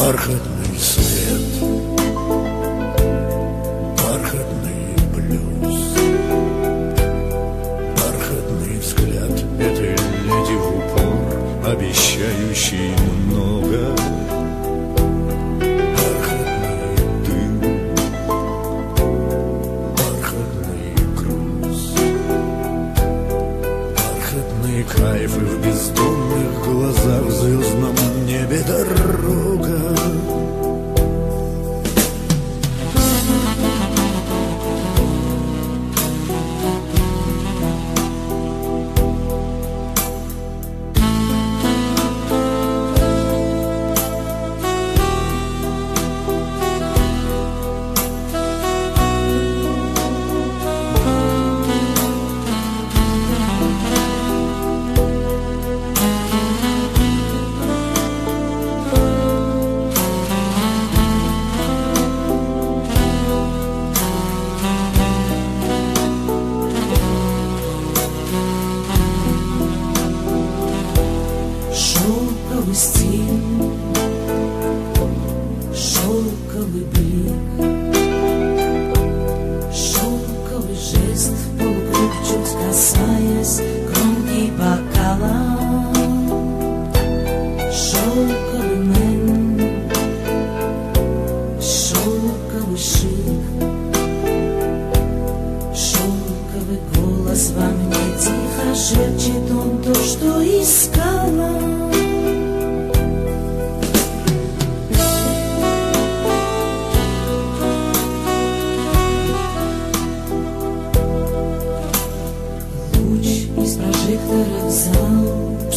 Бархатный свет, бархатный блюз, бархатный взгляд этой леди в упор, обещающий много. Бархатный дым, бархатный груз, бархатные кайфы в бездонных глазах, в звездном небе дорога. Шелковый стиль, шелковый блик, шелковый жест, полукруг чуть касаясь кромки бокала. Шелковый мэн, шелковый шик, шелковый голос во мне тихо шепчет он то, что искала. Из прожектора в зал